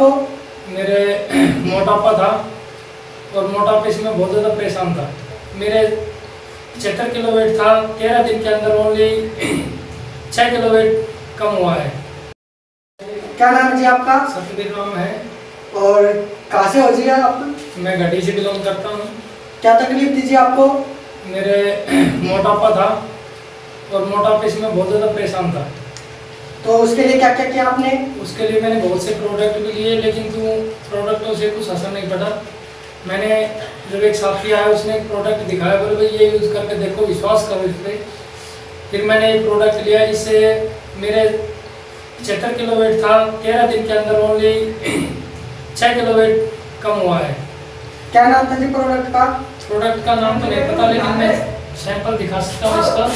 आपको? मेरे मोटापा था और मोटापे से मैं बहुत ज़्यादा परेशान था। मेरे 75 किलो वेट था, 13 दिन के अंदर ओनली 6 किलो वेट कम हुआ है। क्या नाम है जी आपका? सत्यवीर नाम है। और कहाँ से हो जी आप? मैं घाटी से बिलोंग करता हूँ। क्या तकलीफ थी जी आपको? मेरे मोटापा था और मोटापे से मैं बहुत ज़्यादा परेशान था। तो उसके लिए क्या क्या किया आपने? उसके लिए मैंने बहुत से प्रोडक्ट भी लिए, लेकिन प्रोडक्टों से कुछ असर नहीं पड़ा। मैंने जब एक साथी आया, उसने एक प्रोडक्ट दिखाया, बोले भाई ये यूज़ करके देखो, विश्वास करो इस पर। फिर मैंने ये प्रोडक्ट लिया। इससे मेरे 75 किलो वेट था, 13 दिन के अंदर ओनली 6 किलो वेट कम हुआ है। क्या नाम था जी प्रोडक्ट का? प्रोडक्ट का नाम तो नहीं पता, लेकिन मैं सैंपल दिखा सकता हूँ इसका।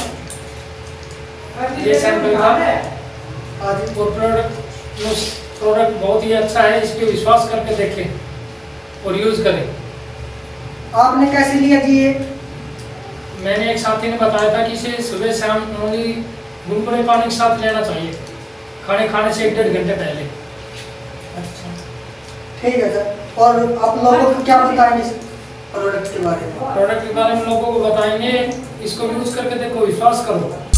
ये सैंपल था और प्रोडक्ट बहुत ही अच्छा है। इस पर विश्वास करके देखें और यूज़ करें। आपने कैसे लिया जी ये? मैंने एक साथी ने बताया था कि इसे सुबह शाम ओनली गुनगुने पानी के साथ लेना चाहिए, खाने से 1-1.5 घंटे पहले। अच्छा, ठीक है सर। और आप लोगों को क्या बताएंगे इस प्रोडक्ट के बारे में? प्रोडक्ट के बारे में लोगों को बताएंगे, इसको यूज़ करके देखो, विश्वास करो।